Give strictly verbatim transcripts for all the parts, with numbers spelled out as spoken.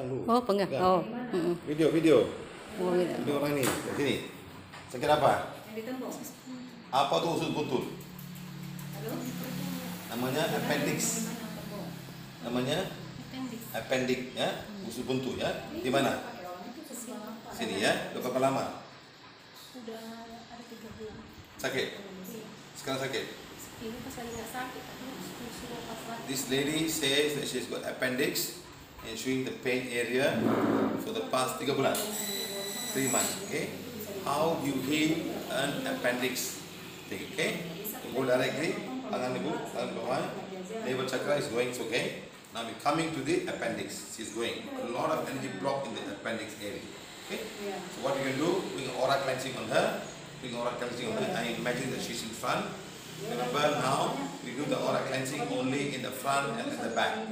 dulu. Oh, pegang. Pegang. Oh. Mm-mm. Video, video. Oh, gitu. Video orang ini. Di sini. Sakit apa? Apa tuh usus buntu? Namanya appendix. Namanya appendix ya, usus buntu ya. Di mana? Sini ya. Udah berapa lama? Udah ada tiga bulan. Sakit? Sekarang sakit? Ini pas lagi nggak sakit, tapi sudah pas lagi. This lady says that she's got appendix and showing the pain area for the past tiga bulan, three months. Okay, how you heal an appendix thing? Okay, so go directly. Tangan ibu, tangan bawah. Navel chakra is going. Okay. Now we're coming to the appendix. She's going. A lot of energy block in the appendix area. Okay. So what you can do? Bring aura cleansing on her. Bring aura cleansing on her. I imagine that she's in front. Remember now, we do the aura cleansing only in the front and at the back.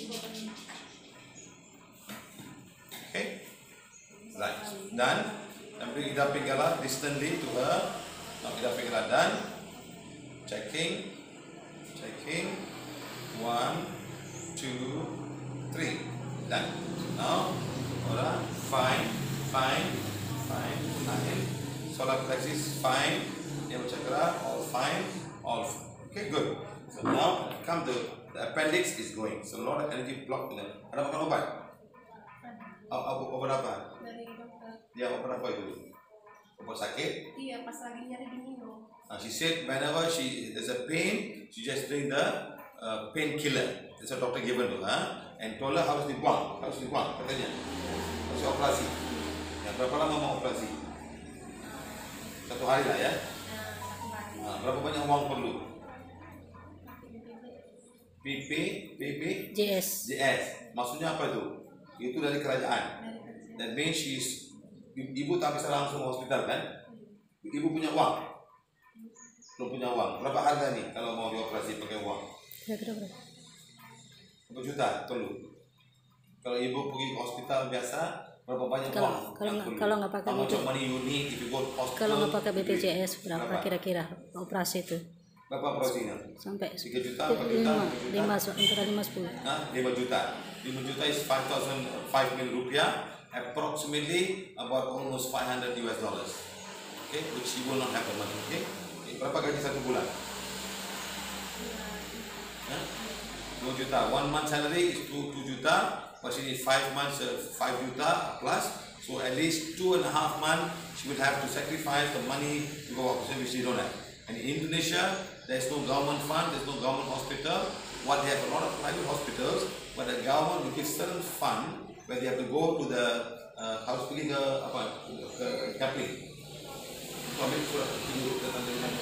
Okay? Right. Done. And bring Ida Pingala distantly to her. Now Ida Pingala done. Checking. Checking. One, two, three. Done. Now, aura, fine, fine, fine, fine. Solar plexus, fine. Navel chakra, all fine. All okay, good. So now come the, the appendix is going. So a lot of energy blocked in it. Ada makan obat? Apa obat apa? Dari dokter. Dia obat apa itu? Obat sakit? Iya, pas lagi nyari diminum. Uh, she said whenever she there's a pain, she just drink the uh, painkiller. That's what doctor given to her. And told her harus dibuang, harus dibuang katanya. Harus operasi. Ya, berapa lama mau operasi? Satu hari lah ya. Nah, berapa banyak uang perlu? P P, P P, J S. J S. Maksudnya apa itu? Itu dari kerajaan. That means she's, ibu tak bisa langsung ke hospital kan? Ibu punya uang. Belum punya uang. Berapa harga nih kalau mau dioperasi pakai uang? Kira-kira berapa? Berapa juta perlu? Kalau ibu pergi ke hospital biasa, berapa banyak Kalau uang? kalau yang nggak perlu? kalau nggak pakai How much B P, of money you need if you go to hospital? kalau nggak pakai B P J S berapa kira-kira operasi itu? Berapa operasinya? Sampai tiga juta, empat juta, lima, lima juta? lima, antara lima sepuluh. Nah, lima juta. lima juta is five thousand five million rupiah, approximately about almost five hundred U S dollars. Okay, which you will not have the money. Okay, okay. Berapa gaji satu bulan? Huh? dua juta. One month salary is two two juta. But she needs five months, uh, five juta plus. So at least two and a half months, she will have to sacrifice the money to go up, which she don't have. And in Indonesia, there's no government fund, there's no government hospital. What they have a lot of private hospitals, but the government will give certain fund where they have to go to the uh, harus pergi ke apa ke Kapling. Kami sudah tunggu datang dengan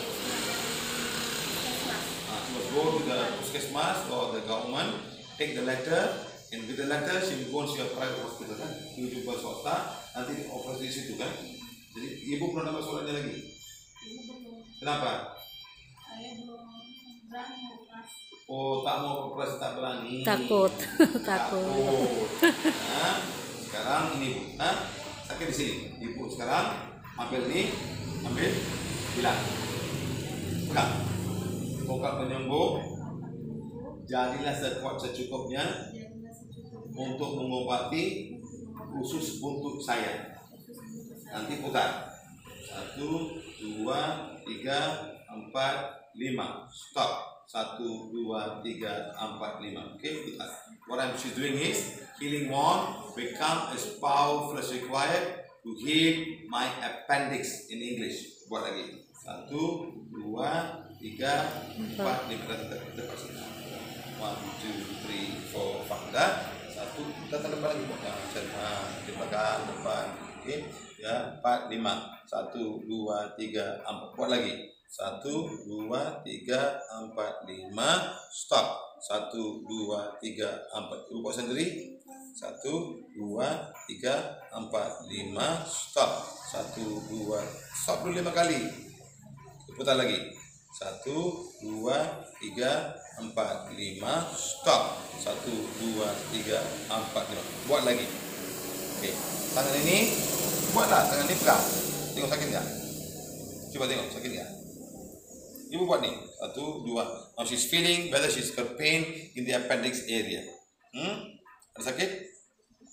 ah, so go to the puskesmas or the government, take the letter, and with the letter she will go to your private hospital kan, you jumpa swasta, nanti operasi di situ kan. Jadi ibu belum dapat suratnya lagi. Ibu belum. Kenapa? Saya belum berani operasi. Oh, tak mau operasi, tak berani. Takut. Takut. Takut. Nah, sekarang ini bu, nah, sakit di sini. Ibu sekarang ambil ini, ambil, bilang, pegang, bongkar penyembuh, jadilah sekuat secukupnya untuk mengobati usus buntu saya. Nanti putar. Satu, dua, tiga, empat, lima. Stop. Satu, dua, tiga, empat, lima. Okay, putar. What I'm she's doing is healing wand become as powerful as required to heal my appendix in English. Buat lagi. Satu, dua, tiga, empat, lima. Depan sini. One, two, three, four, five. Dah. Satu, datang depan lagi. Nah, di belakang, depan. Okay. Ya, empat, lima. Satu, dua, tiga, empat. Buat lagi. Satu, dua, tiga, empat, lima. Stop. Satu, dua, tiga, empat. Ibu buat sendiri. Satu, dua, tiga, empat, lima. Stop. Satu, dua. Stop dulu lima kali. Putar lagi. Satu, dua, tiga, empat, lima. Stop. Satu, dua, tiga, empat, lima. Buat lagi. Oke. Tangan ini. Buatlah. Tangan ini pegang. Tengok sakit nggak? Coba tengok sakit nggak? Ibu buat nih, satu, dua. Now she's feeling whether she's got pain in the appendix area. Hmm? Ada sakit? Coba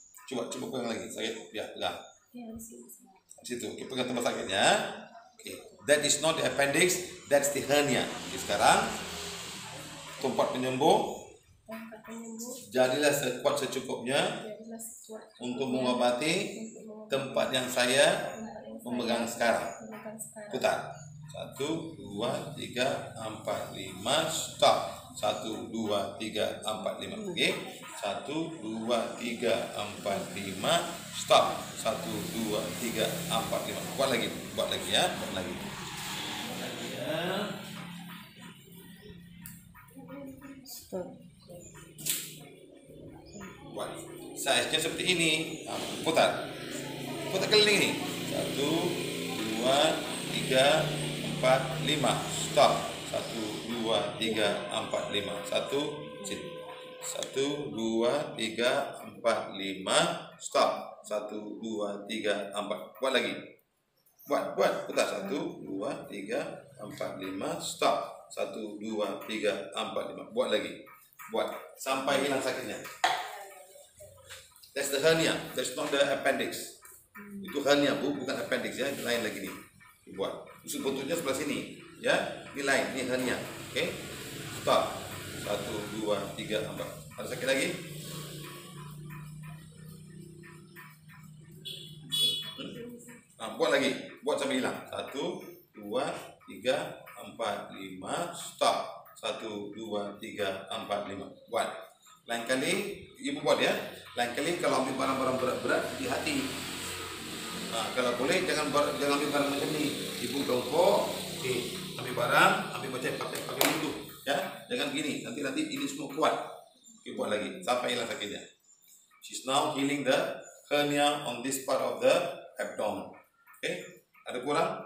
coba pegang lagi. Sakit? Ya, pegang. Ya, di sini. Di situ. Oke, pegang tempat sakitnya. Oke. That is not the appendix, that's the hernia. Oke, sekarang tempat penyembuh. Tempat penyembuh. Jadilah sekuat secukupnya Jadilah sekuat untuk mengobati tempat yang saya memegang sekarang. Memegang sekarang. Putar. Satu, dua, tiga, empat, lima, stop. Satu, dua, tiga, empat, lima. Oke. Satu, dua, tiga, empat, lima, stop. Satu, dua, tiga, empat, lima. Buat lagi, buat lagi ya, buat lagi. Buat lagi ya. Stop. Buat. Size-nya seperti ini. Putar. Putar keliling ini. Satu, dua, tiga, empat, lima. Stop. Satu, dua, tiga, empat, lima. Satu, sit. Satu, dua, tiga, empat, lima. Stop. Satu, dua, tiga, empat. Buat lagi. Buat, buat. Putar. Satu, dua, tiga, empat, lima. Stop. Satu, dua, tiga, empat, lima. Buat lagi. Buat. Sampai hilang sakitnya. That's the hernia. That's not the appendix. Itu hernia, bu, bukan appendix ya. Ini lain lagi nih. Buat. Usus buntutnya sebelah sini. Ya, ini lain. Ini hernia. Oke. Okay? Stop. Satu, dua, tiga, empat. Ada sakit lagi? Hmm? Nah, buat lagi. Buat sampai hilang. Satu, dua, tiga, empat, lima. Stop. Satu, dua, tiga, empat, lima. Buat. Lain kali, ibu buat ya. Lain kali kalau ambil barang-barang berat-berat di hati. Nah, kalau boleh jangan bar, jangan ambil barang macam ni. Ibu jongkok, okay. Ambil barang, ambil macam pakai pakai itu, ya. Jangan gini. Nanti nanti ini semua kuat. Okay, buat lagi sampai hilang sakitnya. She's now healing the hernia on this part of the abdomen. Okay, ada kurang?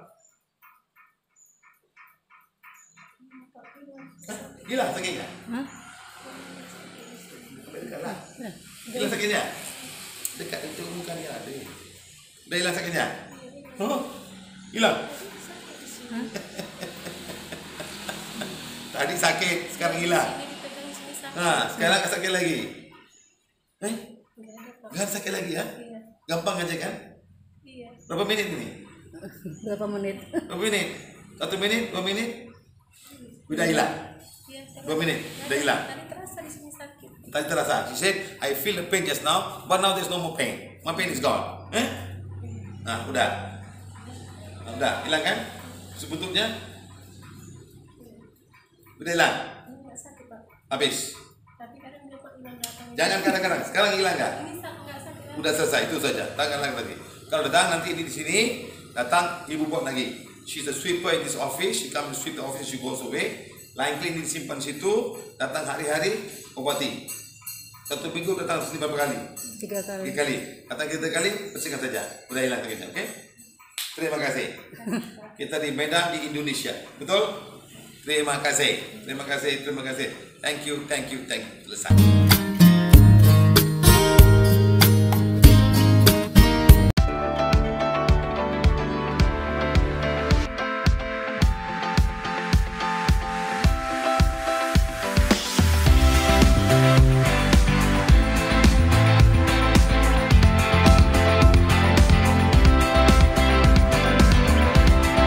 Hah? Hilang sakitnya? Hah? Dekatlah. Hilang sakitnya? Dekat itu bukan dia ada. Dah hilang sakitnya? Oh, hilang. Hah? Tadi sakit, sekarang hilang. Ini dipegang sini sakit. Nah, sekarang tak sakit lagi. Eh? Enggak ada, Pak. Enggak sakit lagi ya? Iya. Gampang aja kan? Iya. Berapa minit ini? Berapa menit? Berapa minit? Satu menit? Dua menit? Udah hilang? Iya. Dua menit? Udah hilang? Tadi terasa di sini sakit. Tadi terasa. She said, I feel the pain just now, but now there's no more pain. My pain is gone. Eh? Nah, udah. Nah, udah. Hilang kan? Sebetulnya? Udah hilang? Enggak sakit, Pak. Habis? Tapi kadang dia kok hilang datang. Jangan kadang-kadang. Sekarang hilang nggak? Ini sak enggak sakit lagi. Udah selesai, itu saja. Tangan lagi lagi. Kalau datang nanti ini di sini, datang ibu buat lagi. She's a sweeper in this office. She comes to sweep the office, she goes away. Lain kali ini disimpan situ, datang hari-hari, obati. Satu minggu datang sini berapa kali? Tiga kali. Tiga kali. Datang tiga kali, bersihkan saja. Udah hilang sakitnya, oke? Terima kasih. Kita di Medan di Indonesia, betul? Terima kasih. Terima kasih. Terima kasih. Thank you, thank you, thank you. Selesai.